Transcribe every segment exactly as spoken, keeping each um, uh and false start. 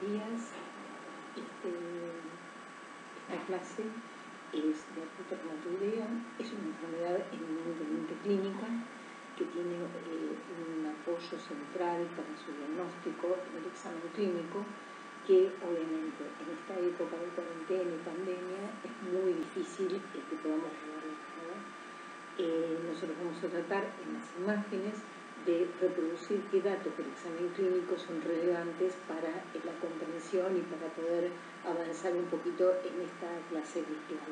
días. Este, esta clase es de artritis reumatoidea, es una enfermedad eminentemente clínica que tiene eh, un apoyo central para su diagnóstico en el examen clínico, que obviamente en esta época de cuarentena y pandemia es muy difícil eh, que podamos llevarlo a cabo. Eh, nosotros vamos a tratar en las imágenes de reproducir qué datos del examen clínico son relevantes para eh, la comprensión y para poder avanzar un poquito en esta clase virtual.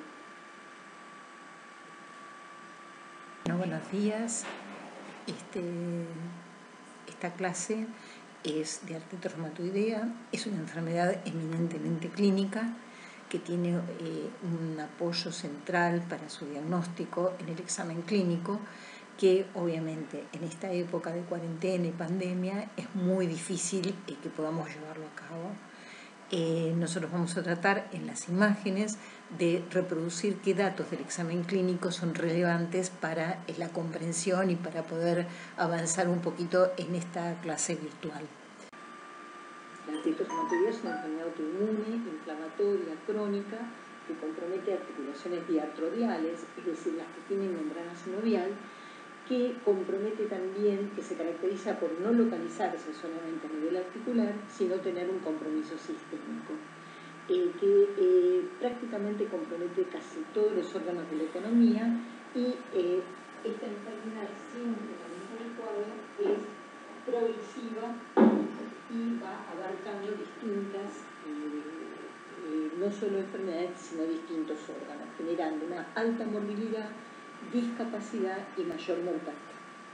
Bueno, buenos días. Este, esta clase es de artritis reumatoidea, es una enfermedad eminentemente clínica que tiene eh, un apoyo central para su diagnóstico en el examen clínico, que obviamente en esta época de cuarentena y pandemia es muy difícil eh, que podamos llevarlo a cabo. Eh, nosotros vamos a tratar en las imágenes de reproducir qué datos del examen clínico son relevantes para eh, la comprensión y para poder avanzar un poquito en esta clase virtual. La artritis reumatoidea es una enfermedad autoinmune, inflamatoria, crónica, que compromete articulaciones diartrodiales, es decir, las que tienen membrana sinovial, que compromete también, que se caracteriza por no localizarse solamente a nivel articular, sino tener un compromiso sistémico, eh, que eh, prácticamente compromete casi todos los órganos de la economía, y eh, esta enfermedad sin tratamiento adecuado es progresiva y va abarcando distintas, eh, eh, no solo enfermedades, sino distintos órganos, generando una alta morbilidad, discapacidad y mayor mortalidad.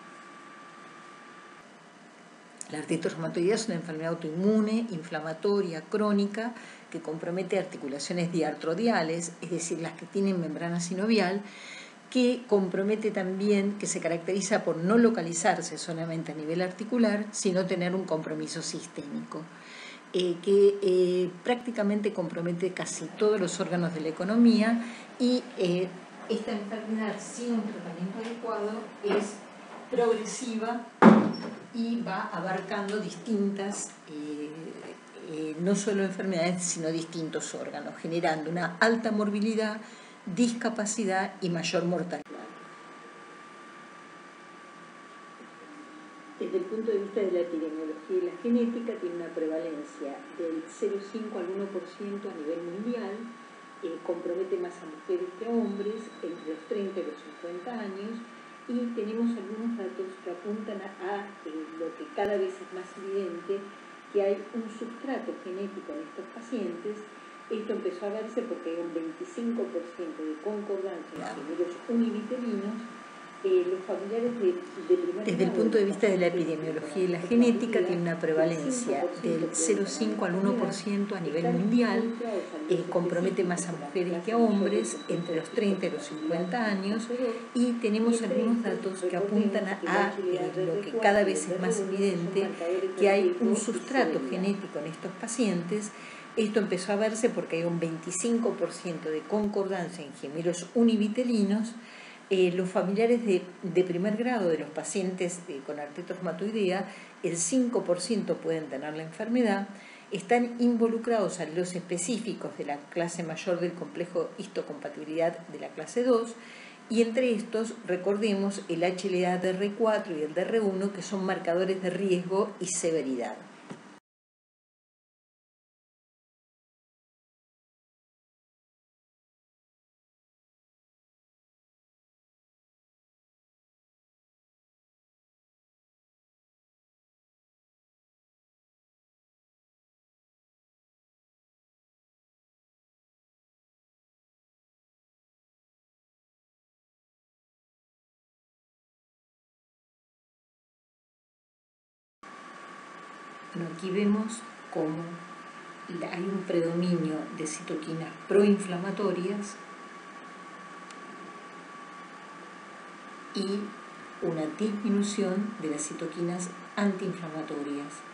La artritis reumatoidea es una enfermedad autoinmune, inflamatoria, crónica, que compromete articulaciones diartrodiales, es decir, las que tienen membrana sinovial, que compromete también, que se caracteriza por no localizarse solamente a nivel articular, sino tener un compromiso sistémico, eh, que eh, prácticamente compromete casi todos los órganos de la economía, y eh, esta enfermedad sin un tratamiento adecuado es progresiva y va abarcando distintas, eh, eh, no solo enfermedades, sino distintos órganos, generando una alta morbilidad, discapacidad y mayor mortalidad. Desde el punto de vista de la epidemiología y la genética, tiene una prevalencia del cero coma cinco al uno por ciento a nivel mundial, eh, compromete más a mujeres que a hombres entre los treinta y los cincuenta años, y tenemos algunos datos que apuntan a, a eh, lo que cada vez es más evidente, que hay un substrato genético en estos pacientes. Esto empezó a verse porque hay un veinticinco por ciento de concordancia entre los univitelinos. Eh, los familiares de, de primer Desde el punto de vista de la epidemiología y la genética, tiene una prevalencia del cero coma cinco al uno por ciento a nivel mundial, eh, compromete más a mujeres que a hombres entre los treinta y los cincuenta años, y tenemos algunos datos que apuntan a, a eh, lo que cada vez es más evidente, que hay un sustrato genético en estos pacientes. Esto empezó a verse porque hay un veinticinco por ciento de concordancia en gemelos univitelinos. Eh, los familiares de, de primer grado de los pacientes de, con artritis reumatoidea, el cinco por ciento pueden tener la enfermedad. Están involucrados alelos específicos de la clase mayor del complejo histocompatibilidad de la clase dos, y entre estos, recordemos, el H L A D R cuatro y el D R uno, que son marcadores de riesgo y severidad. Bueno, aquí vemos cómo hay un predominio de citoquinas proinflamatorias y una disminución de las citoquinas antiinflamatorias.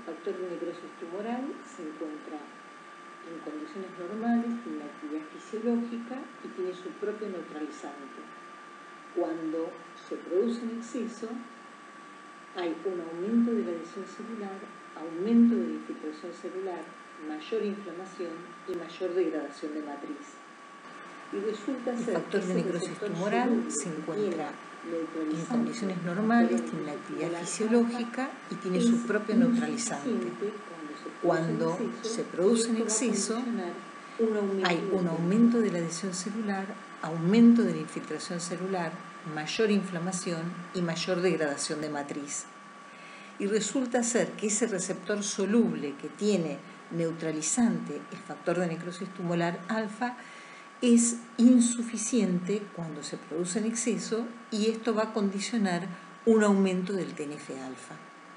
factor de necrosis tumoral se encuentra en condiciones normales, tiene una actividad fisiológica y tiene su propio neutralizante. Cuando se produce en exceso, hay un aumento de la adhesión celular, aumento de la infiltración celular, mayor inflamación y mayor degradación de matriz. Y resulta ser el factor de necrosis tumoral se encuentra en condiciones normales, tiene una actividad fisiológica y tiene su propio neutralizante. Cuando se produce en exceso, hay un aumento de la adhesión celular, aumento de la infiltración celular, mayor inflamación y mayor degradación de matriz. Y resulta ser que ese receptor soluble que tiene neutralizante el factor de necrosis tumoral alfa es insuficiente cuando se produce en exceso y esto va a condicionar un aumento del T N F alfa.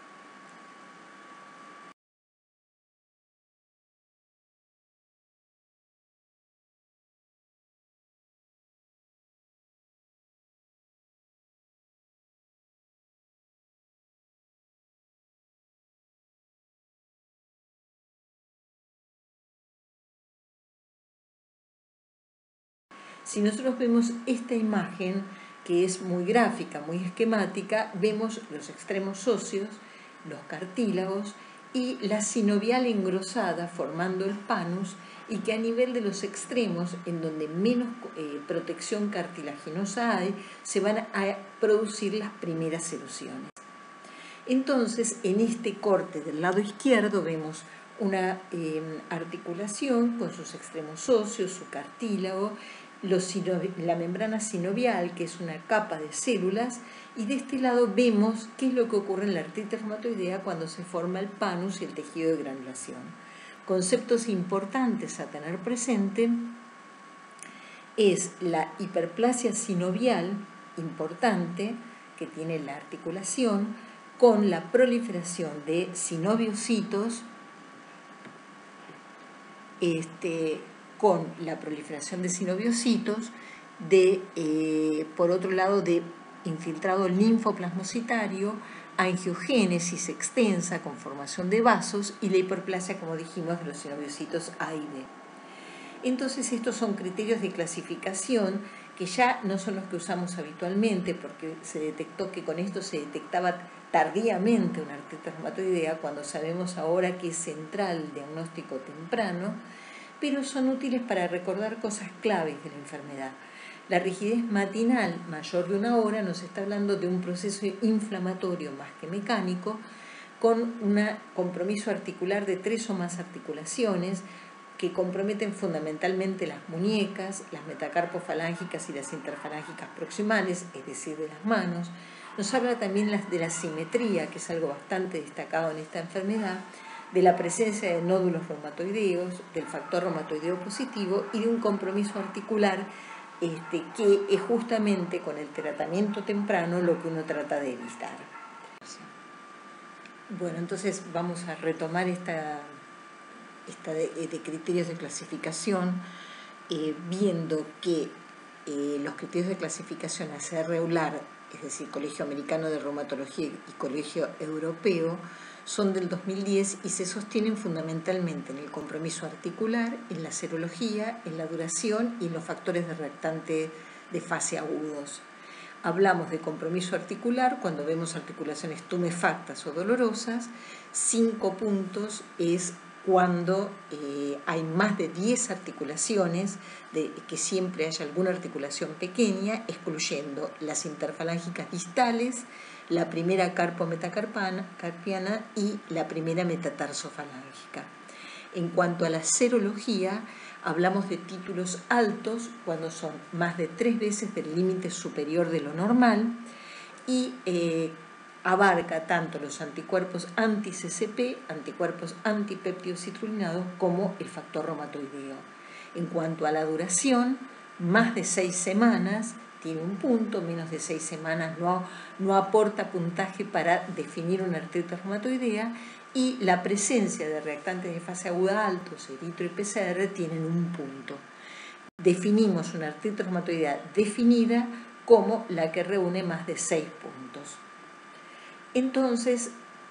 Si nosotros vemos esta imagen, que es muy gráfica, muy esquemática, vemos los extremos óseos, los cartílagos y la sinovial engrosada formando el panus, y que a nivel de los extremos, en donde menos eh, protección cartilaginosa hay, se van a producir las primeras erosiones. Entonces, en este corte del lado izquierdo vemos una eh, articulación con sus extremos óseos, su cartílago, Los la membrana sinovial, que es una capa de células, y de este lado vemos qué es lo que ocurre en la artritis reumatoidea cuando se forma el panus y el tejido de granulación. Conceptos importantes a tener presente es la hiperplasia sinovial importante que tiene la articulación, con la proliferación de sinoviocitos, este, con la proliferación de sinoviocitos, de, eh, por otro lado, de infiltrado linfoplasmocitario, angiogénesis extensa con formación de vasos y la hiperplasia, como dijimos, de los sinoviocitos A y B. Entonces, estos son criterios de clasificación que ya no son los que usamos habitualmente, porque se detectó que con esto se detectaba tardíamente una artritis reumatoidea, cuando sabemos ahora que es central el diagnóstico temprano, pero son útiles para recordar cosas claves de la enfermedad. La rigidez matinal mayor de una hora nos está hablando de un proceso inflamatorio más que mecánico, con un compromiso articular de tres o más articulaciones que comprometen fundamentalmente las muñecas, las metacarpofalángicas y las interfalángicas proximales, es decir, de las manos. Nos habla también de la simetría, que es algo bastante destacado en esta enfermedad, de la presencia de nódulos reumatoideos, del factor reumatoideo positivo y de un compromiso articular este, que es justamente con el tratamiento temprano lo que uno trata de evitar. Bueno, entonces vamos a retomar esta, esta de, de criterios de clasificación, eh, viendo que eh, los criterios de clasificación A C R EULAR, es decir, Colegio Americano de Reumatología y Colegio Europeo, son del dos mil diez y se sostienen fundamentalmente en el compromiso articular, en la serología, en la duración y en los factores de reactante de fase agudos. Hablamos de compromiso articular cuando vemos articulaciones tumefactas o dolorosas. Cinco puntos es cuando eh, hay más de diez articulaciones, de que siempre haya alguna articulación pequeña, excluyendo las interfalángicas distales, la primera carpometacarpiana y la primera metatarsofalángica. En cuanto a la serología, hablamos de títulos altos cuando son más de tres veces del límite superior de lo normal y eh, abarca tanto los anticuerpos anti-C C P, anticuerpos antipeptidocitrulinados, como el factor reumatoideo. En cuanto a la duración, más de seis semanas tiene un punto, menos de seis semanas no, no aporta puntaje para definir una artritis reumatoidea, y la presencia de reactantes de fase aguda altos, eritro y P C R, tienen un punto. Definimos una artritis reumatoidea definida como la que reúne más de seis puntos. Entonces,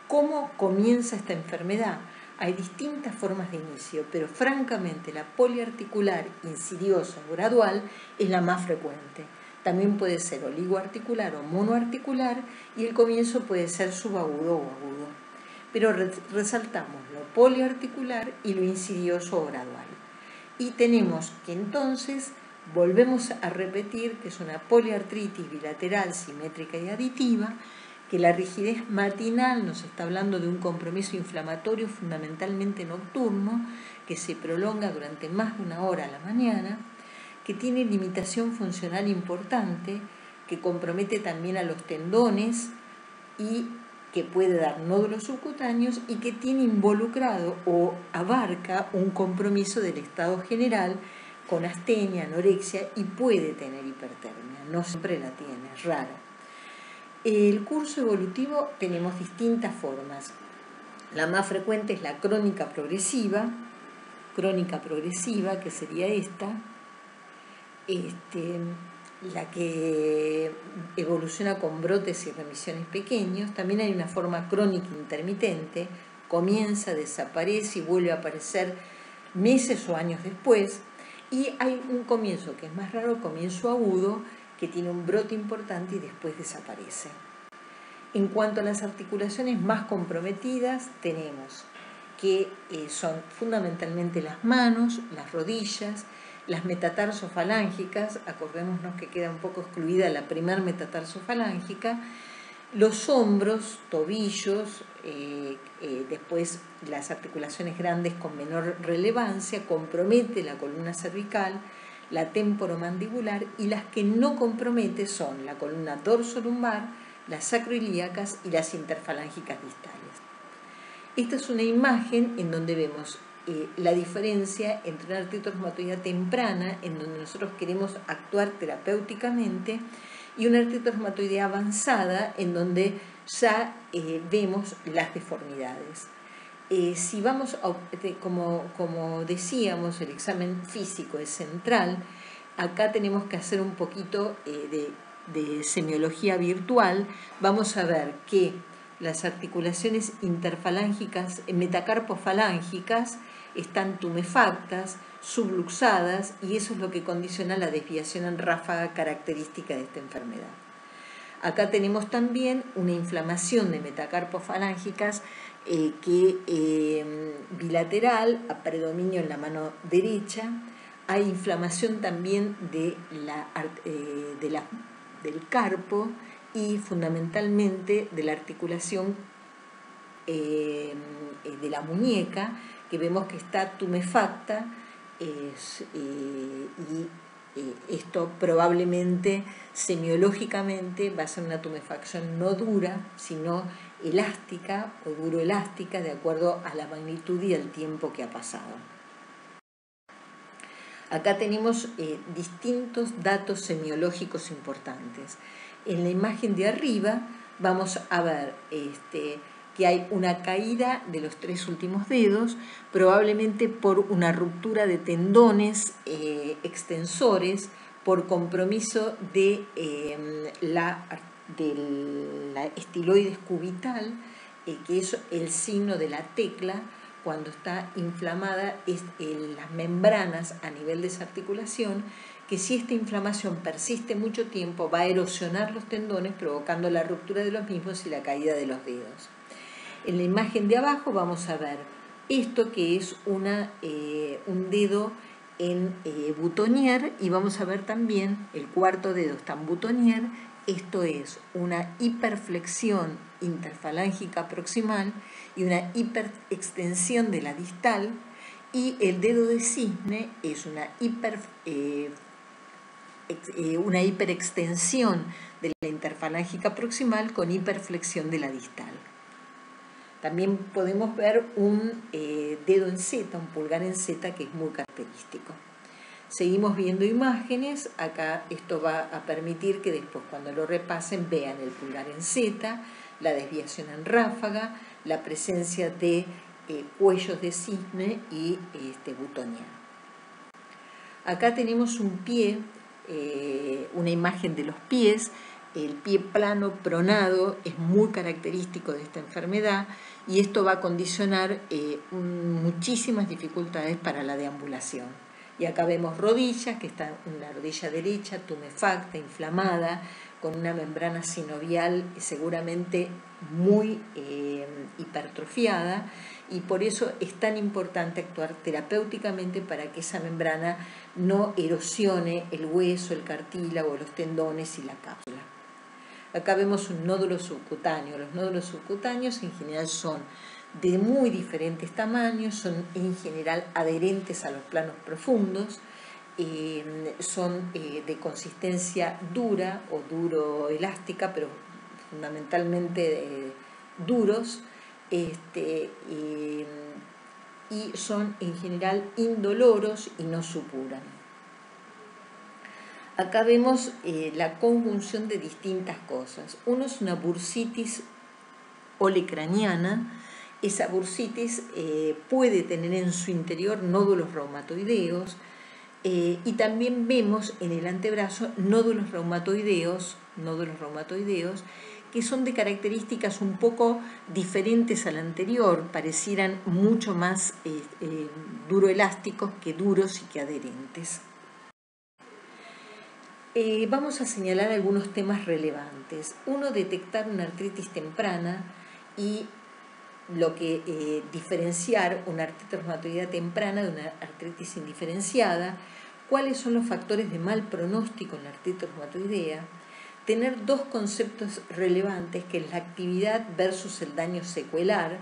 ¿Cómo comienza esta enfermedad? Hay distintas formas de inicio, pero francamente la poliarticular insidiosa o gradual es la más frecuente. También puede ser oligoarticular o monoarticular y el comienzo puede ser subagudo o agudo. Pero resaltamos lo poliarticular y lo insidioso o gradual. Y tenemos que entonces volvemos a repetir que es una poliartritis bilateral, simétrica y aditiva, que la rigidez matinal nos está hablando de un compromiso inflamatorio fundamentalmente nocturno, que se prolonga durante más de una hora a la mañana, que tiene limitación funcional importante, que compromete también a los tendones y que puede dar nódulos subcutáneos y que tiene involucrado o abarca un compromiso del estado general con astenia, anorexia y puede tener hipertermia, no siempre la tiene, es rara. El curso evolutivo tenemos distintas formas. La más frecuente es la crónica progresiva, crónica progresiva que sería esta, este, la que evoluciona con brotes y remisiones pequeños. También hay una forma crónica intermitente, comienza, desaparece y vuelve a aparecer meses o años después. Y hay un comienzo que es más raro, comienzo agudo, que tiene un brote importante y después desaparece. En cuanto a las articulaciones más comprometidas, tenemos que eh, son fundamentalmente las manos, las rodillas, las metatarsofalángicas, acordémonos que queda un poco excluida la primer metatarsofalágica, los hombros, tobillos, eh, eh, después las articulaciones grandes con menor relevancia, compromete la columna cervical, la temporomandibular, y las que no compromete son la columna dorsolumbar, las sacroiliacas y las interfalángicas distales. Esta es una imagen en donde vemos eh, la diferencia entre una artritis reumatoidea temprana, en donde nosotros queremos actuar terapéuticamente, y una artritis reumatoidea avanzada, en donde ya eh, vemos las deformidades. Eh, si vamos, a, como, como decíamos, el examen físico es central, acá tenemos que hacer un poquito eh, de, de semiología virtual. Vamos a ver que las articulaciones interfalángicas, metacarpofalángicas, están tumefactas, subluxadas, y eso es lo que condiciona la desviación en ráfaga característica de esta enfermedad. Acá tenemos también una inflamación de metacarpofalángicas eh, que eh, bilateral, a predominio en la mano derecha. Hay inflamación también de la, eh, de la, del carpo y fundamentalmente de la articulación eh, de la muñeca, que vemos que está tumefacta eh, eh, y Eh, esto probablemente semiológicamente va a ser una tumefacción no dura, sino elástica o duroelástica, de acuerdo a la magnitud y el tiempo que ha pasado. Acá tenemos eh, distintos datos semiológicos importantes. En la imagen de arriba vamos a ver este, que hay una caída de los tres últimos dedos, probablemente por una ruptura de tendones eh, extensores, por compromiso de, eh, la, de la estiloides cubital, eh, que es el signo de la tecla. Cuando está inflamada es en las membranas a nivel de esa articulación, que si esta inflamación persiste mucho tiempo va a erosionar los tendones, provocando la ruptura de los mismos y la caída de los dedos. En la imagen de abajo vamos a ver esto, que es una, eh, un dedo en eh, boutonnière, y vamos a ver también el cuarto dedo está en boutonnière. Esto es una hiperflexión interfalángica proximal y una hiperextensión de la distal, y el dedo de cisne es una, hiper, eh, ex, eh, una hiperextensión de la interfalángica proximal con hiperflexión de la distal. También podemos ver un eh, dedo en Z, un pulgar en Z, que es muy característico. Seguimos viendo imágenes. Acá esto va a permitir que después, cuando lo repasen, vean el pulgar en Z, la desviación en ráfaga, la presencia de eh, cuellos de cisne y este, boutonnière. Acá tenemos un pie, eh, una imagen de los pies, el pie plano pronado es muy característico de esta enfermedad y esto va a condicionar eh, muchísimas dificultades para la deambulación. Y acá vemos rodillas, que está una rodilla derecha tumefacta, inflamada, con una membrana sinovial seguramente muy eh, hipertrofiada, y por eso es tan importante actuar terapéuticamente para que esa membrana no erosione el hueso, el cartílago, los tendones y la cápsula. Acá vemos un nódulo subcutáneo. Los nódulos subcutáneos en general son de muy diferentes tamaños, son en general adherentes a los planos profundos, eh, son eh, de consistencia dura o duro-elástica, pero fundamentalmente eh, duros, este, eh, y son en general indoloros y no supuran. Acá vemos eh, la conjunción de distintas cosas. Uno es una bursitis olecraniana. Esa bursitis eh, puede tener en su interior nódulos reumatoideos, eh, y también vemos en el antebrazo nódulos reumatoideos, nódulos reumatoideos que son de características un poco diferentes al anterior, parecieran mucho más eh, eh, duroelásticos que duros y que adherentes. Eh, vamos a señalar algunos temas relevantes. Uno, detectar una artritis temprana y lo que eh, diferenciar una artritis reumatoidea temprana de una artritis indiferenciada, cuáles son los factores de mal pronóstico en la artritis reumatoidea, tener dos conceptos relevantes, que es la actividad versus el daño secuelar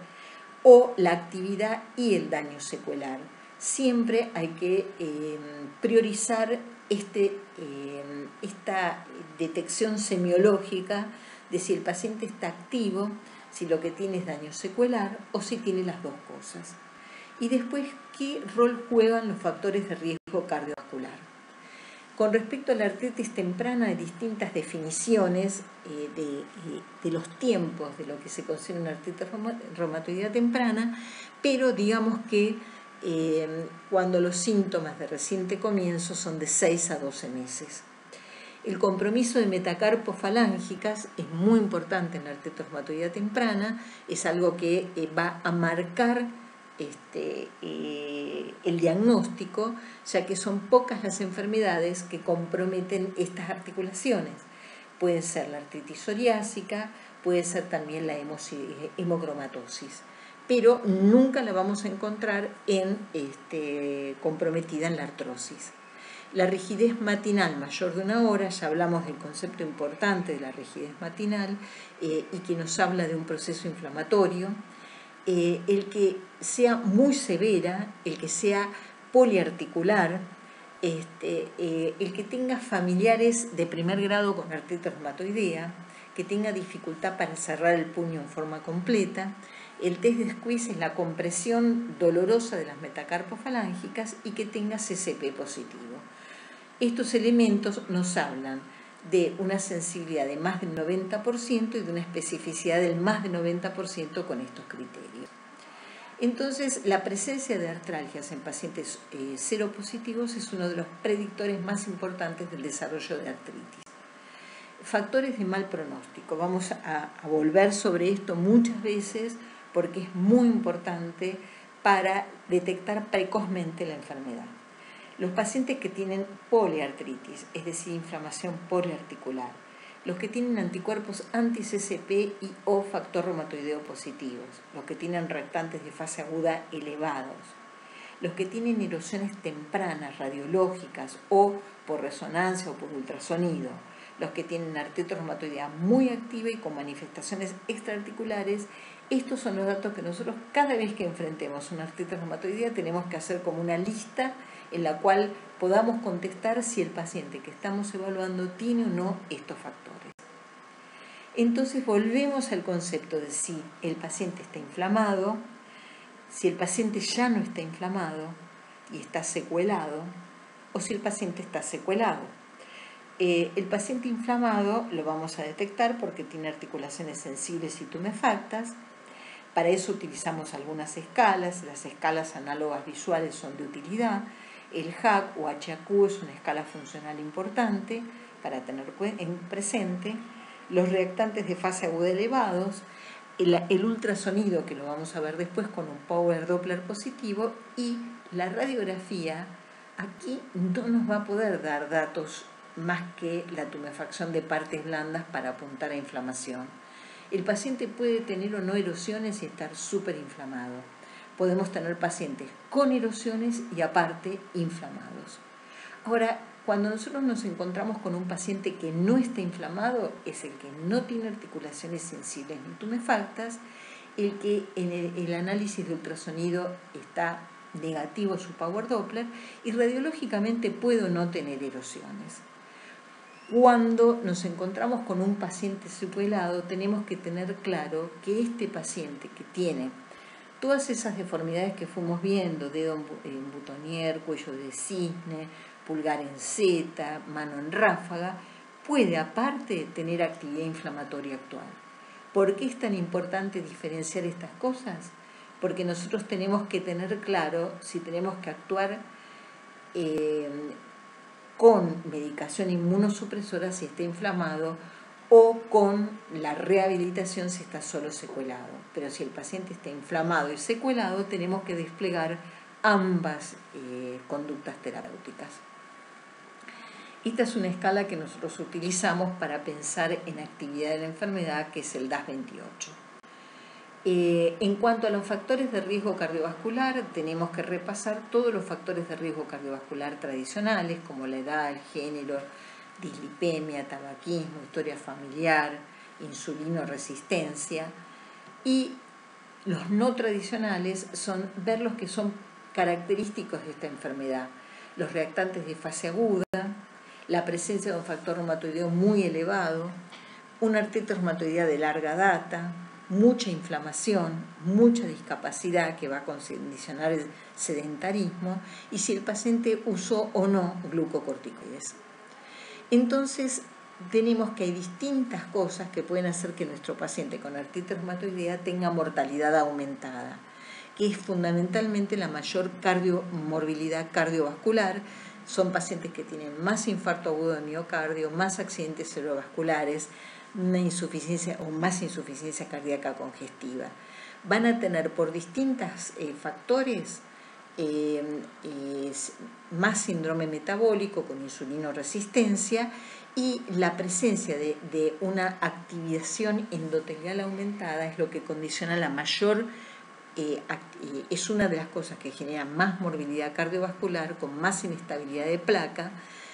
o la actividad y el daño secuelar. Siempre hay que eh, priorizar este, eh, esta detección semiológica de si el paciente está activo, si lo que tiene es daño secuelar o si tiene las dos cosas. Y después, ¿qué rol juegan los factores de riesgo cardiovascular? Con respecto a la artritis temprana, hay distintas definiciones eh, de, de los tiempos de lo que se considera una artritis reumatoidea temprana, pero digamos que eh, cuando los síntomas de reciente comienzo son de seis a doce meses. El compromiso de metacarpos falángicas es muy importante en la artritis reumatoidea temprana, es algo que eh, va a marcar Este, eh, el diagnóstico, ya que son pocas las enfermedades que comprometen estas articulaciones. Puede ser la artritis psoriásica, puede ser también la hemocromatosis, pero nunca la vamos a encontrar en, este, comprometida en la artrosis. La rigidez matinal mayor de una hora, ya hablamos del concepto importante de la rigidez matinal eh, y que nos habla de un proceso inflamatorio. Eh, el que sea muy severa, el que sea poliarticular, este, eh, el que tenga familiares de primer grado con artritis reumatoidea, que tenga dificultad para cerrar el puño en forma completa. El test de squeeze es la compresión dolorosa de las metacarpos falángicas y que tenga C C P positivo. Estos elementos nos hablan de una sensibilidad de más del noventa por ciento y de una especificidad del más del noventa por ciento con estos criterios. Entonces, la presencia de artralgias en pacientes eh, seropositivos es uno de los predictores más importantes del desarrollo de artritis. Factores de mal pronóstico. Vamos a, a volver sobre esto muchas veces porque es muy importante para detectar precozmente la enfermedad. Los pacientes que tienen poliartritis, es decir, inflamación poliarticular, los que tienen anticuerpos anti-C C P y o factor reumatoideo positivos, los que tienen reactantes de fase aguda elevados, los que tienen erosiones tempranas radiológicas o por resonancia o por ultrasonido, los que tienen artritis reumatoidea muy activa y con manifestaciones extraarticulares. Estos son los datos que nosotros cada vez que enfrentemos una artritis reumatoidea tenemos que hacer como una lista en la cual podamos contestar si el paciente que estamos evaluando tiene o no estos factores. Entonces volvemos al concepto de si el paciente está inflamado, si el paciente ya no está inflamado y está secuelado, o si el paciente está secuelado. Eh, el paciente inflamado lo vamos a detectar porque tiene articulaciones sensibles y tumefactas. Para eso utilizamos algunas escalas, las escalas análogas visuales son de utilidad. El H A C o H A Q es una escala funcional importante para tener en presente. Los reactantes de fase aguda elevados, el, el ultrasonido, que lo vamos a ver después con un Power Doppler positivo, y la radiografía. Aquí no nos va a poder dar datos más que la tumefacción de partes blandas para apuntar a inflamación. El paciente puede tener o no erosiones y estar súper inflamado. Podemos tener pacientes con erosiones y aparte inflamados. Ahora, cuando nosotros nos encontramos con un paciente que no está inflamado, es el que no tiene articulaciones sensibles ni tumefactas, el que en el, el análisis de ultrasonido está negativo su Power Doppler y radiológicamente puede o no tener erosiones. Cuando nos encontramos con un paciente secuelado, tenemos que tener claro que este paciente que tiene todas esas deformidades que fuimos viendo, dedo en butonier, cuello de cisne, pulgar en Z, mano en ráfaga, puede aparte tener actividad inflamatoria actual. ¿Por qué es tan importante diferenciar estas cosas? Porque nosotros tenemos que tener claro si tenemos que actuar eh, con medicación inmunosupresora si está inflamado o con la rehabilitación si está solo secuelado. Pero si el paciente está inflamado y secuelado, tenemos que desplegar ambas eh, conductas terapéuticas. Esta es una escala que nosotros utilizamos para pensar en actividad de la enfermedad, que es el D A S veintiocho. Eh, en cuanto a los factores de riesgo cardiovascular, tenemos que repasar todos los factores de riesgo cardiovascular tradicionales, como la edad, el género, dislipemia, tabaquismo, historia familiar, insulinoresistencia. Y los no tradicionales son ver los que son característicos de esta enfermedad, los reactantes de fase aguda, la presencia de un factor reumatoideo muy elevado, una artritis reumatoidea de larga data, mucha inflamación, mucha discapacidad que va a condicionar el sedentarismo y si el paciente usó o no glucocorticoides. Entonces, tenemos que hay distintas cosas que pueden hacer que nuestro paciente con artritis reumatoidea tenga mortalidad aumentada, que es fundamentalmente la mayor cardiomorbilidad cardiovascular. Son pacientes que tienen más infarto agudo de miocardio, más accidentes cerebrovasculares, una insuficiencia o más insuficiencia cardíaca congestiva. Van a tener por distintos eh, factores eh, eh, más síndrome metabólico con insulinoresistencia y la presencia de, de una activación endotelial aumentada es lo que condiciona la mayor, eh, eh, es una de las cosas que genera más morbilidad cardiovascular con más inestabilidad de placa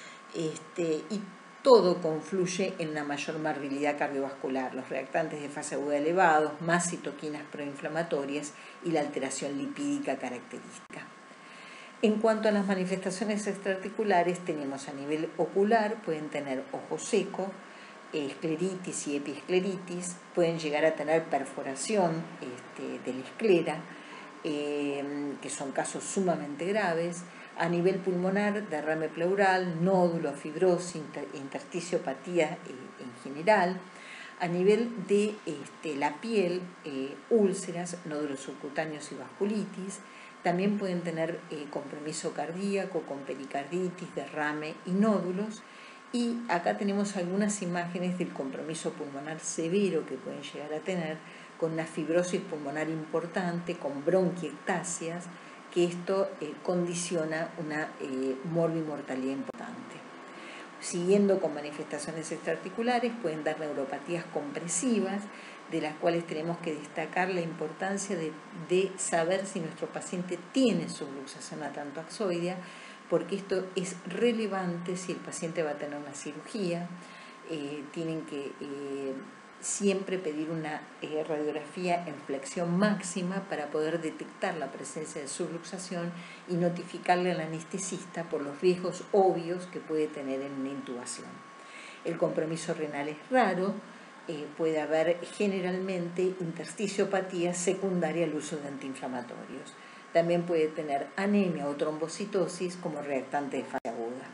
este, y todo confluye en la mayor morbilidad cardiovascular, los reactantes de fase aguda elevados, más citoquinas proinflamatorias y la alteración lipídica característica. En cuanto a las manifestaciones extraarticulares, tenemos a nivel ocular, pueden tener ojo seco, escleritis y epiescleritis, pueden llegar a tener perforación este, de la esclera, eh, que son casos sumamente graves. A nivel pulmonar, derrame pleural, nódulo, fibrosis, inter, intersticiopatía eh, en general. A nivel de este, la piel, eh, úlceras, nódulos subcutáneos y vasculitis. También pueden tener eh, compromiso cardíaco con pericarditis, derrame y nódulos. Y acá tenemos algunas imágenes del compromiso pulmonar severo que pueden llegar a tener con una fibrosis pulmonar importante, con bronquiectasias, que esto eh, condiciona una eh, morbimortalidad importante. Siguiendo con manifestaciones extraarticulares, pueden dar neuropatías compresivas, de las cuales tenemos que destacar la importancia de, de saber si nuestro paciente tiene subluxación atantoaxoidea, porque esto es relevante si el paciente va a tener una cirugía. Eh, tienen que eh, siempre pedir una eh, radiografía en flexión máxima para poder detectar la presencia de subluxación y notificarle al anestesista por los riesgos obvios que puede tener en una intubación. El compromiso renal es raro, eh, puede haber generalmente intersticiopatía secundaria al uso de antiinflamatorios. También puede tener anemia o trombocitosis como reactante de fase aguda.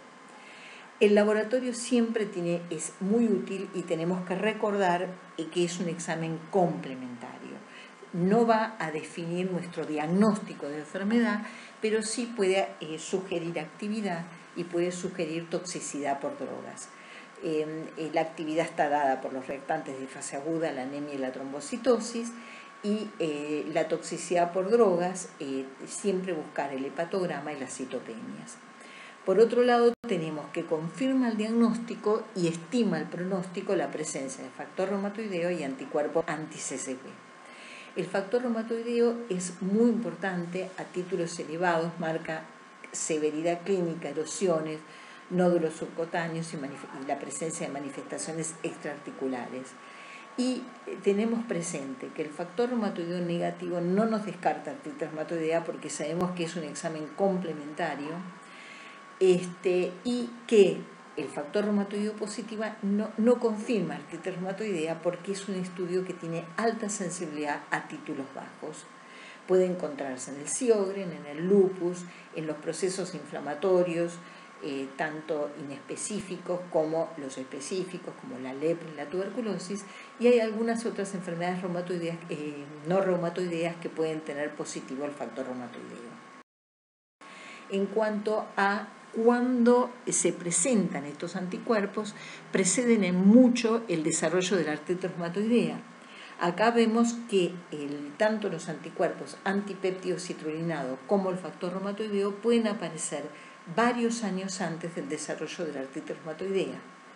El laboratorio siempre tiene, es muy útil y tenemos que recordar que es un examen complementario. no va a definir nuestro diagnóstico de enfermedad, pero sí puede eh, sugerir actividad y puede sugerir toxicidad por drogas. Eh, eh, la actividad está dada por los reactantes de fase aguda, la anemia y la trombocitosis, y eh, la toxicidad por drogas, eh, siempre buscar el hepatograma y las citopenias. Por otro lado, tenemos que confirma el diagnóstico y estima el pronóstico la presencia de factor reumatoideo y anticuerpos anti-C C P. El factor reumatoideo es muy importante a títulos elevados, marca severidad clínica, erosiones, nódulos subcutáneos y, y la presencia de manifestaciones extraarticulares. Y tenemos presente que el factor reumatoideo negativo no nos descarta artritis reumatoidea porque sabemos que es un examen complementario, este, y que el factor reumatoideo positiva no, no confirma artritis reumatoidea porque es un estudio que tiene alta sensibilidad a títulos bajos. Puede encontrarse en el Sjögren, en el lupus, en los procesos inflamatorios, eh, tanto inespecíficos como los específicos, como la lepra y la tuberculosis, y hay algunas otras enfermedades reumatoideas, eh, no reumatoideas que pueden tener positivo el factor reumatoideo. En cuanto a cuando se presentan estos anticuerpos, preceden en mucho el desarrollo de la artritis reumatoidea. Acá vemos que el, tanto los anticuerpos antipéptido citrulinado como el factor reumatoideo pueden aparecer varios años antes del desarrollo de la artritis reumatoidea.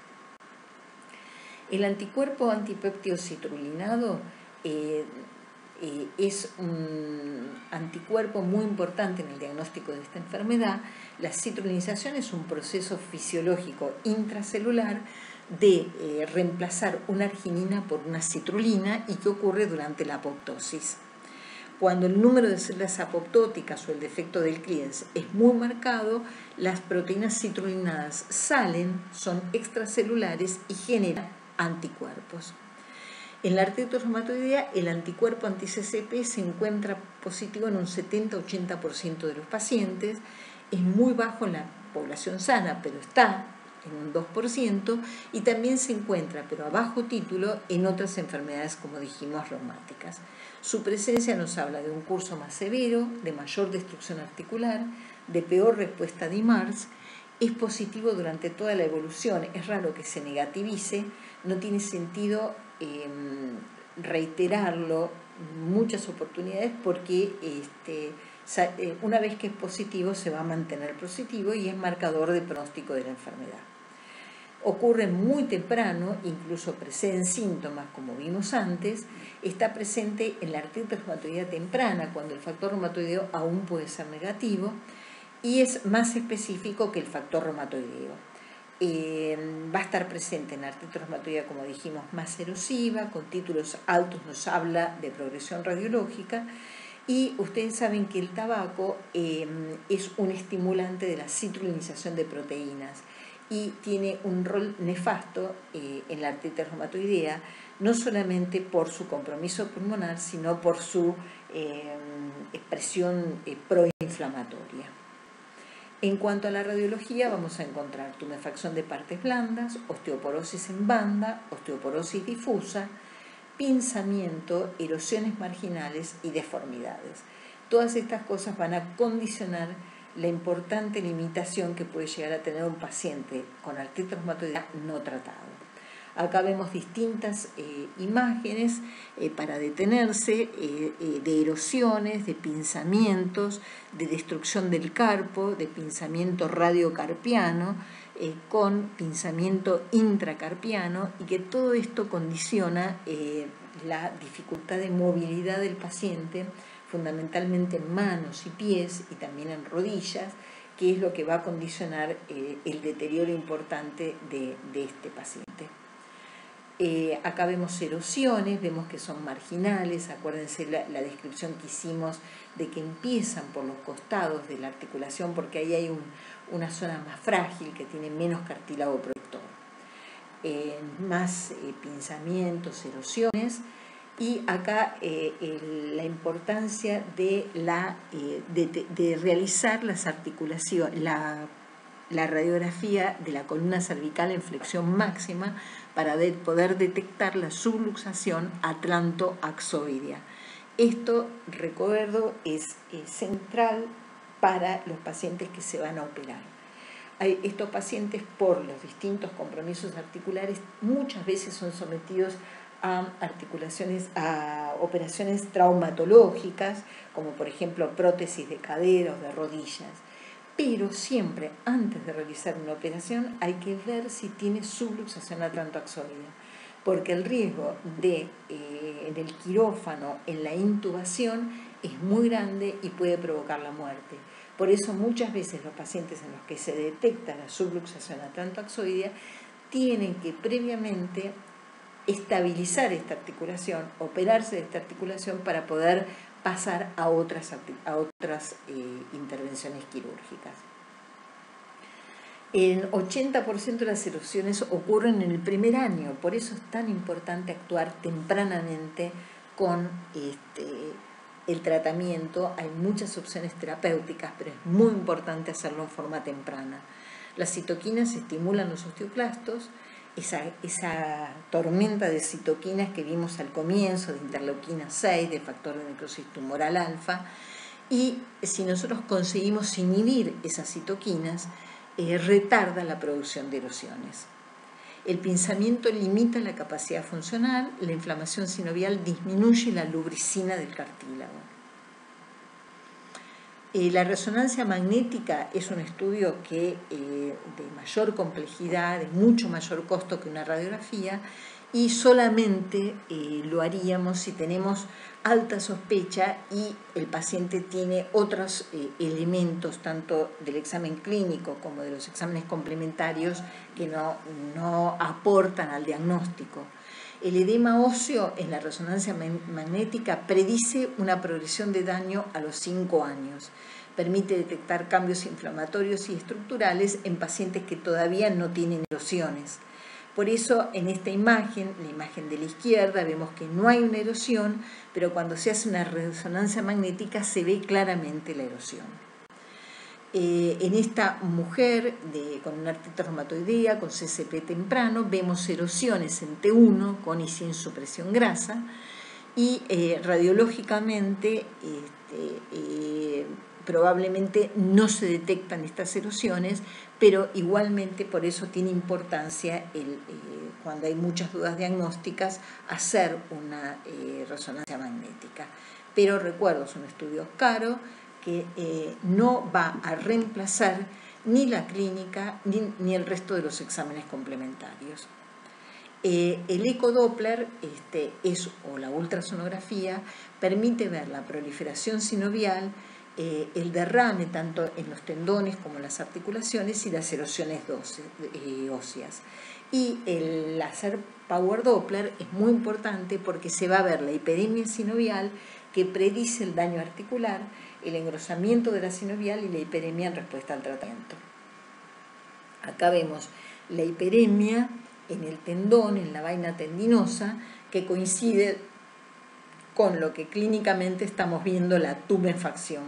El anticuerpo antipéptido citrulinado eh, eh, es un anticuerpo muy importante en el diagnóstico de esta enfermedad. La citrulinización es un proceso fisiológico intracelular de eh, reemplazar una arginina por una citrulina y que ocurre durante la apoptosis. Cuando el número de células apoptóticas o el defecto del Clearance es muy marcado, las proteínas citrulinadas salen, son extracelulares y generan anticuerpos. En la artritis reumatoidea, el anticuerpo anti-C C P se encuentra positivo en un setenta a ochenta por ciento de los pacientes, es muy bajo en la población sana, pero está en un dos por ciento, y también se encuentra, pero a bajo título, en otras enfermedades, como dijimos, reumáticas. Su presencia nos habla de un curso más severo, de mayor destrucción articular, de peor respuesta de I M A R S, es positivo durante toda la evolución, es raro que se negativice, no tiene sentido eh, reiterarlo muchas oportunidades porque este, una vez que es positivo se va a mantener positivo y es marcador de pronóstico de la enfermedad. Ocurre muy temprano, incluso preceden síntomas como vimos antes, está presente en la artritis reumatoidea temprana cuando el factor reumatoideo aún puede ser negativo y es más específico que el factor reumatoideo. Eh, va a estar presente en la artritis reumatoidea, como dijimos, más erosiva, con títulos altos nos habla de progresión radiológica y ustedes saben que el tabaco eh, es un estimulante de la citrulinización de proteínas y tiene un rol nefasto eh, en la artritis reumatoidea, no solamente por su compromiso pulmonar, sino por su eh, expresión eh, proinflamatoria. En cuanto a la radiología, vamos a encontrar tumefacción de partes blandas, osteoporosis en banda, osteoporosis difusa, pinzamiento, erosiones marginales y deformidades. Todas estas cosas van a condicionar la importante limitación que puede llegar a tener un paciente con artritis reumatoidea no tratado. Acá vemos distintas eh, imágenes eh, para detenerse eh, eh, de erosiones, de pinzamientos, de destrucción del carpo, de pinzamiento radiocarpiano, eh, con pinzamiento intracarpiano y que todo esto condiciona eh, la dificultad de movilidad del paciente, fundamentalmente en manos y pies y también en rodillas, que es lo que va a condicionar eh, el deterioro importante de, de este paciente. Eh, acá vemos erosiones, vemos que son marginales, acuérdense la, la descripción que hicimos de que empiezan por los costados de la articulación porque ahí hay un, una zona más frágil que tiene menos cartílago protector. Eh, más eh, pinzamientos, erosiones y acá eh, el, la importancia de, la, eh, de, de, de realizar las articulaciones, la la radiografía de la columna cervical en flexión máxima para de poder detectar la subluxación atlantoaxoidea. Esto, recuerdo, es, es central para los pacientes que se van a operar. Hay, estos pacientes, por los distintos compromisos articulares, muchas veces son sometidos a articulaciones, a operaciones traumatológicas, como por ejemplo prótesis de cadera o de rodillas. Pero siempre, antes de realizar una operación, hay que ver si tiene subluxación atlantoaxoidea, porque el riesgo de, eh, en el quirófano, en la intubación, es muy grande y puede provocar la muerte. Por eso muchas veces los pacientes en los que se detecta la subluxación atlantoaxoidea tienen que previamente estabilizar esta articulación, operarse de esta articulación para poder pasar a otras, a otras eh, intervenciones quirúrgicas. El ochenta por ciento de las erosiones ocurren en el primer año, por eso es tan importante actuar tempranamente con este, el tratamiento. Hay muchas opciones terapéuticas, pero es muy importante hacerlo en forma temprana. Las citoquinas estimulan los osteoclastos, esa, esa tormenta de citoquinas que vimos al comienzo, de interleuquina seis, de factor de necrosis tumoral alfa, y si nosotros conseguimos inhibir esas citoquinas, eh, retarda la producción de erosiones. El pinzamiento limita la capacidad funcional, la inflamación sinovial disminuye la lubricina del cartílago. Eh, la resonancia magnética es un estudio que, eh, de mayor complejidad, de mucho mayor costo que una radiografía, y solamente eh, lo haríamos si tenemos alta sospecha y el paciente tiene otros eh, elementos, tanto del examen clínico como de los exámenes complementarios, que no, no aportan al diagnóstico. El edema óseo en la resonancia magnética predice una progresión de daño a los cinco años. Permite detectar cambios inflamatorios y estructurales en pacientes que todavía no tienen erosiones. Por eso, en esta imagen, la imagen de la izquierda, vemos que no hay una erosión, pero cuando se hace una resonancia magnética se ve claramente la erosión. Eh, en esta mujer de, con una artritis reumatoidea, con C C P temprano, vemos erosiones en T uno con y sin supresión grasa, y eh, radiológicamente este, eh, probablemente no se detectan estas erosiones, pero igualmente por eso tiene importancia, el, eh, cuando hay muchas dudas diagnósticas, hacer una eh, resonancia magnética. Pero recuerdo, es un estudio caro que eh, no va a reemplazar ni la clínica ni, ni el resto de los exámenes complementarios. Eh, el ecodoppler este, es, o la ultrasonografía permite ver la proliferación sinovial, eh, el derrame tanto en los tendones como en las articulaciones y las erosiones eh, óseas. Y el láser Power Doppler es muy importante porque se va a ver la hiperemia sinovial, que predice el daño articular, el engrosamiento de la sinovial y la hiperemia en respuesta al tratamiento. Acá vemos la hiperemia en el tendón, en la vaina tendinosa, que coincide con lo que clínicamente estamos viendo, la tumefacción.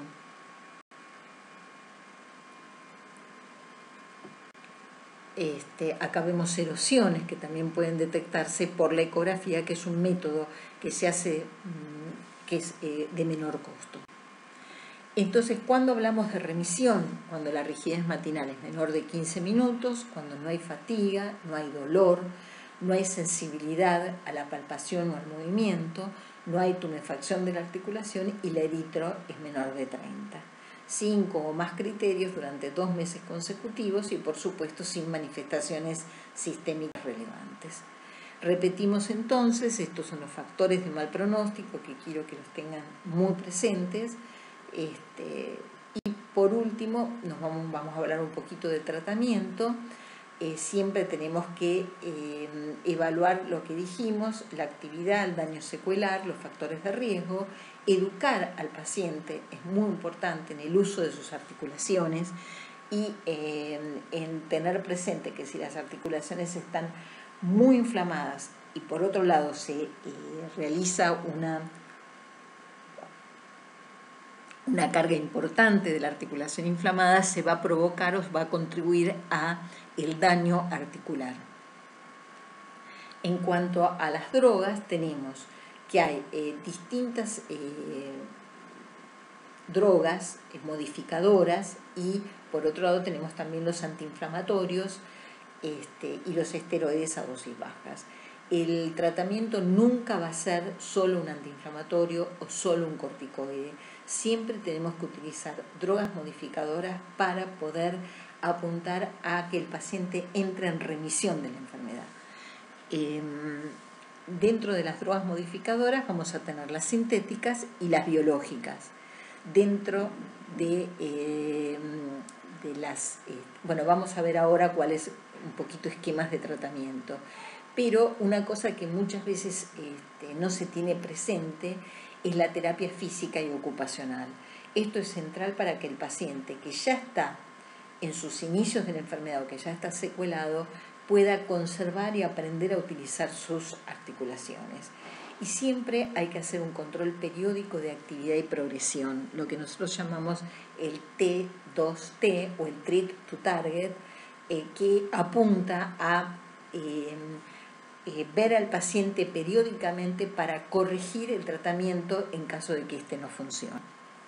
Este, acá vemos erosiones que también pueden detectarse por la ecografía, que es un método que se hace, que es eh, de menor costo. Entonces, ¿cuándo hablamos de remisión? Cuando la rigidez matinal es menor de quince minutos, cuando no hay fatiga, no hay dolor, no hay sensibilidad a la palpación o al movimiento, no hay tumefacción de la articulación y la eritro es menor de treinta. Cinco o más criterios durante dos meses consecutivos y, por supuesto, sin manifestaciones sistémicas relevantes. Repetimos entonces, estos son los factores de mal pronóstico que quiero que los tengan muy presentes. Este, y por último, nos vamos, vamos a hablar un poquito de tratamiento. Eh, siempre tenemos que eh, evaluar lo que dijimos, la actividad, el daño secuelar, los factores de riesgo, educar al paciente es muy importante en el uso de sus articulaciones y eh, en tener presente que si las articulaciones están muy inflamadas y por otro lado se eh, realiza una una carga importante de la articulación inflamada, se va a provocar o va a contribuir a el daño articular. En cuanto a las drogas, tenemos que hay eh, distintas eh, drogas eh, modificadoras y por otro lado tenemos también los antiinflamatorios este, y los esteroides a dosis bajas. El tratamiento nunca va a ser solo un antiinflamatorio o solo un corticoide. Siempre tenemos que utilizar drogas modificadoras para poder apuntar a que el paciente entre en remisión de la enfermedad. Eh, dentro de las drogas modificadoras vamos a tener las sintéticas y las biológicas. Dentro de, eh, de las... Eh, bueno, vamos a ver ahora cuáles un poquito esquemas de tratamiento. Pero una cosa que muchas veces este, no se tiene presente es la terapia física y ocupacional. Esto es central para que el paciente que ya está en sus inicios de la enfermedad o que ya está secuelado pueda conservar y aprender a utilizar sus articulaciones. Y siempre hay que hacer un control periódico de actividad y progresión, lo que nosotros llamamos el T dos T o el Treat to Target, eh, que apunta a eh, eh, ver al paciente periódicamente para corregir el tratamiento en caso de que éste no funcione.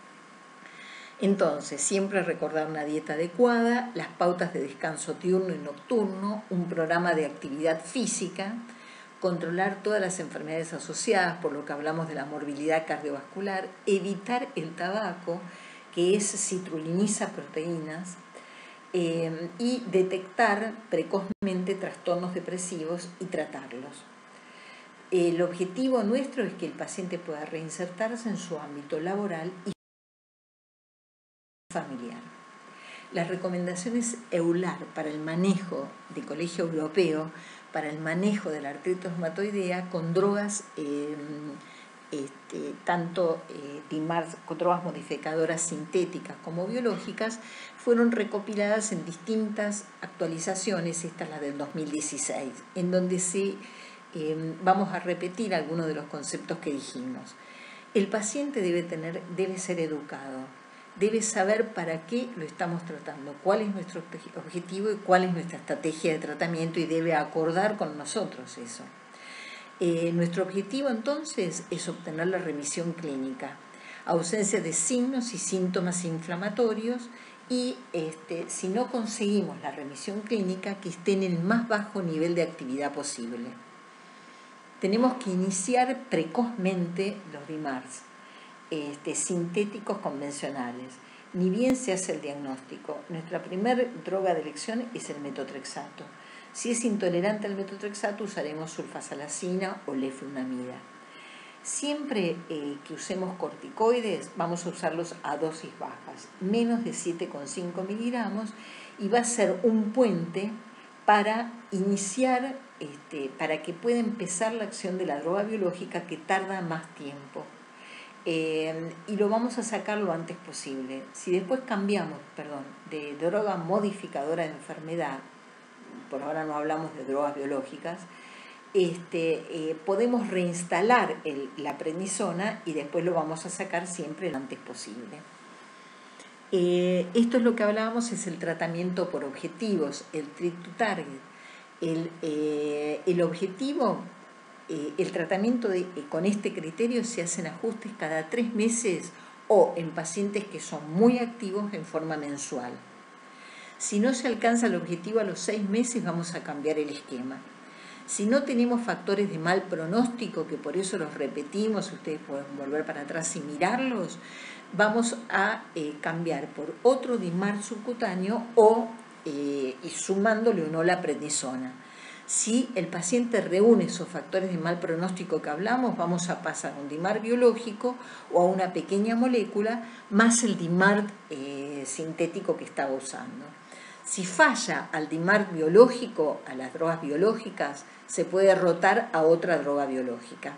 Entonces, siempre recordar una dieta adecuada, las pautas de descanso diurno y nocturno, un programa de actividad física, controlar todas las enfermedades asociadas, por lo que hablamos de la morbilidad cardiovascular, evitar el tabaco, que es citruliniza proteínas, eh, y detectar precozmente trastornos depresivos y tratarlos. El objetivo nuestro es que el paciente pueda reinsertarse en su ámbito laboral y familiar. Las recomendaciones EULAR para el manejo de Colegio Europeo, para el manejo de la artritis reumatoidea con drogas, eh, este, tanto eh, DIMARS, con drogas modificadoras sintéticas como biológicas, fueron recopiladas en distintas actualizaciones, esta es la del dos mil dieciséis, en donde se, eh, vamos a repetir algunos de los conceptos que dijimos. El paciente debe, tener, debe ser educado, debe saber para qué lo estamos tratando, cuál es nuestro objetivo y cuál es nuestra estrategia de tratamiento y debe acordar con nosotros eso. Eh, nuestro objetivo entonces es obtener la remisión clínica, ausencia de signos y síntomas inflamatorios y este, si no conseguimos la remisión clínica, que esté en el más bajo nivel de actividad posible. Tenemos que iniciar precozmente los DIMARS. Este, sintéticos convencionales. Ni bien se hace el diagnóstico, nuestra primera droga de elección es el metotrexato. Si es intolerante al metotrexato, usaremos sulfasalacina o leflunomida. Siempre eh, que usemos corticoides, vamos a usarlos a dosis bajas, menos de siete coma cinco miligramos, y va a ser un puente para iniciar, este, para que pueda empezar la acción de la droga biológica que tarda más tiempo. Eh, y lo vamos a sacar lo antes posible. Si después cambiamos, perdón, de droga modificadora de enfermedad, por ahora no hablamos de drogas biológicas, este, eh, podemos reinstalar el, la prednisona y después lo vamos a sacar siempre lo antes posible. Eh, esto es lo que hablábamos, es el tratamiento por objetivos, el treat to target. El, eh, el objetivo... Eh, el tratamiento de, eh, con este criterio se hacen ajustes cada tres meses o en pacientes que son muy activos en forma mensual. Si no se alcanza el objetivo a los seis meses, vamos a cambiar el esquema. Si no tenemos factores de mal pronóstico, que por eso los repetimos, ustedes pueden volver para atrás y mirarlos, vamos a eh, cambiar por otro DIMARS subcutáneo o eh, y sumándole o no la prednisona. Si el paciente reúne esos factores de mal pronóstico que hablamos, vamos a pasar a un DIMARS biológico o a una pequeña molécula más el DIMARS eh, sintético que estaba usando. Si falla al DIMARS biológico, a las drogas biológicas, se puede rotar a otra droga biológica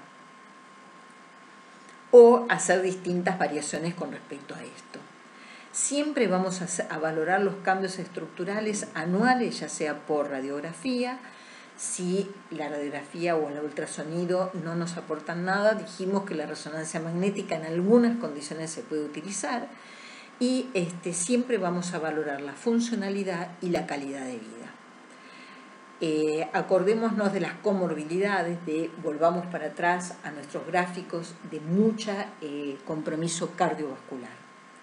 o hacer distintas variaciones con respecto a esto. Siempre vamos a, a valorar los cambios estructurales anuales, ya sea por radiografía. Si la radiografía o el ultrasonido no nos aportan nada, dijimos que la resonancia magnética en algunas condiciones se puede utilizar y este, siempre vamos a valorar la funcionalidad y la calidad de vida. Eh, acordémonos de las comorbilidades, de, volvamos para atrás a nuestros gráficos de mucha eh, compromiso cardiovascular.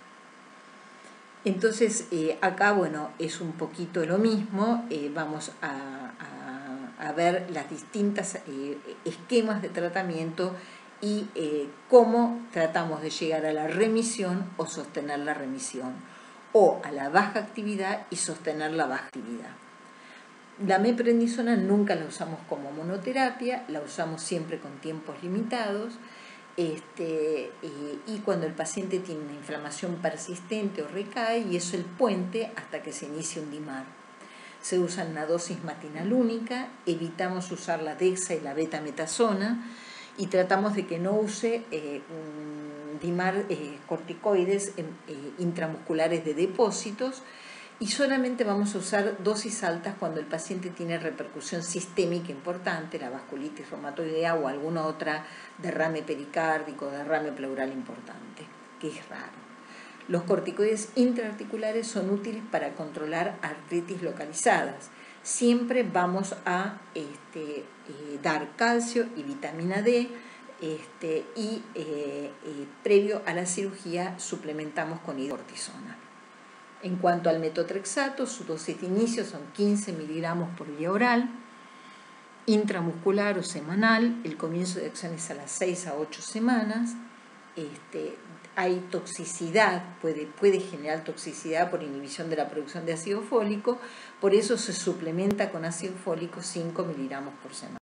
Entonces, eh, acá, bueno, es un poquito lo mismo, eh, vamos a, a, a ver las distintas eh, esquemas de tratamiento y eh, cómo tratamos de llegar a la remisión o sostener la remisión, o a la baja actividad y sostener la baja actividad. La meprednisona nunca la usamos como monoterapia, la usamos siempre con tiempos limitados, este, y, y cuando el paciente tiene una inflamación persistente o recae, y es el puente hasta que se inicie un DIMAR. Se usa en una dosis matinal única, evitamos usar la dexa y la betametasona, y tratamos de que no use eh, un DIMAR eh, corticoides eh, intramusculares de depósitos, y solamente vamos a usar dosis altas cuando el paciente tiene repercusión sistémica importante, la vasculitis reumatoidea o alguna otra derrame pericárdico, derrame pleural importante, que es raro. Los corticoides intraarticulares son útiles para controlar artritis localizadas. Siempre vamos a este, eh, dar calcio y vitamina D, este, y eh, eh, previo a la cirugía suplementamos con hidrocortisona. En cuanto al metotrexato, su dosis de inicio son quince miligramos por vía oral, intramuscular o semanal. El comienzo de acción es a las seis a ocho semanas. Este, hay toxicidad, puede, puede generar toxicidad por inhibición de la producción de ácido fólico, por eso se suplementa con ácido fólico cinco miligramos por semana.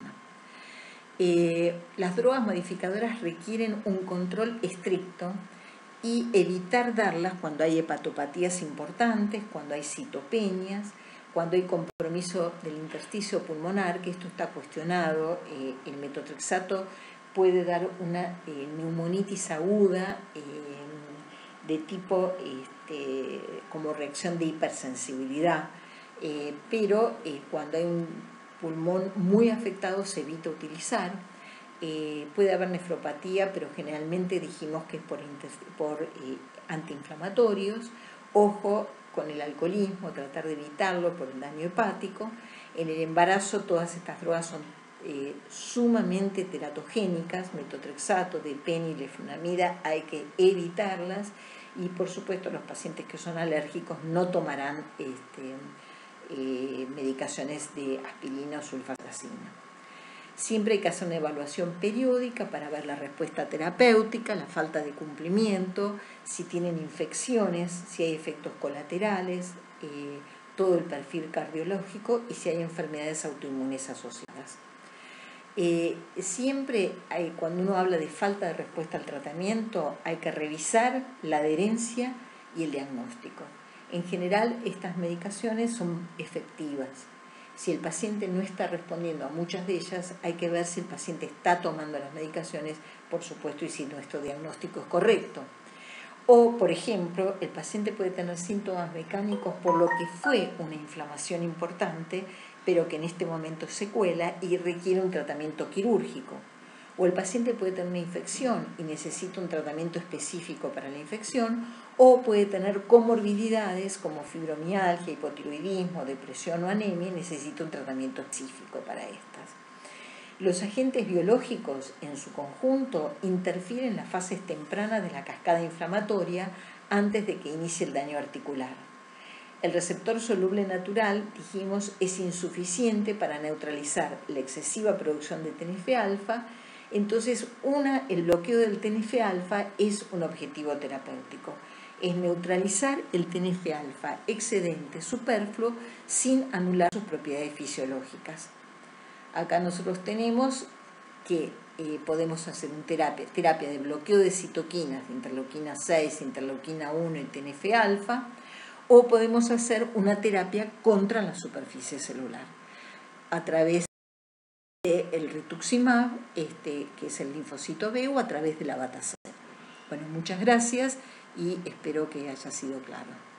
Eh, las drogas modificadoras requieren un control estricto y evitar darlas cuando hay hepatopatías importantes, cuando hay citopenias, cuando hay compromiso del intersticio pulmonar, que esto está cuestionado. Eh, el metotrexato puede dar una eh, neumonitis aguda eh, de tipo este, como reacción de hipersensibilidad, eh, pero eh, cuando hay un pulmón muy afectado se evita utilizar. Eh, puede haber nefropatía, pero generalmente dijimos que es por, por eh, antiinflamatorios. Ojo con el alcoholismo, tratar de evitarlo por el daño hepático. En el embarazo todas estas drogas son eh, sumamente teratogénicas, metotrexato, depeni y leflunomida, hay que evitarlas, y por supuesto los pacientes que son alérgicos no tomarán este, eh, medicaciones de aspirina o sulfasalazina. Siempre hay que hacer una evaluación periódica para ver la respuesta terapéutica, la falta de cumplimiento, si tienen infecciones, si hay efectos colaterales, eh, todo el perfil cardiológico y si hay enfermedades autoinmunes asociadas. Eh, siempre hay, cuando uno habla de falta de respuesta al tratamiento, hay que revisar la adherencia y el diagnóstico. En general, estas medicaciones son efectivas. Si el paciente no está respondiendo a muchas de ellas, hay que ver si el paciente está tomando las medicaciones, por supuesto, y si nuestro diagnóstico es correcto. O, por ejemplo, el paciente puede tener síntomas mecánicos por lo que fue una inflamación importante, pero que en este momento es secuela y requiere un tratamiento quirúrgico. O el paciente puede tener una infección y necesita un tratamiento específico para la infección, o puede tener comorbilidades como fibromialgia, hipotiroidismo, depresión o anemia y necesita un tratamiento específico para estas. Los agentes biológicos en su conjunto interfieren en las fases tempranas de la cascada inflamatoria antes de que inicie el daño articular. El receptor soluble natural, dijimos, es insuficiente para neutralizar la excesiva producción de T N F alfa. Entonces, una, el bloqueo del T N F alfa es un objetivo terapéutico. Es neutralizar el T N F alfa excedente, superfluo, sin anular sus propiedades fisiológicas. Acá nosotros tenemos que eh, podemos hacer una terapia, terapia de bloqueo de citoquinas, de interleuquina seis, interleuquina uno y T N F alfa, o podemos hacer una terapia contra la superficie celular a través del rituximab, este, que es el linfocito B, o a través de la abatacept. Bueno, muchas gracias y espero que haya sido claro.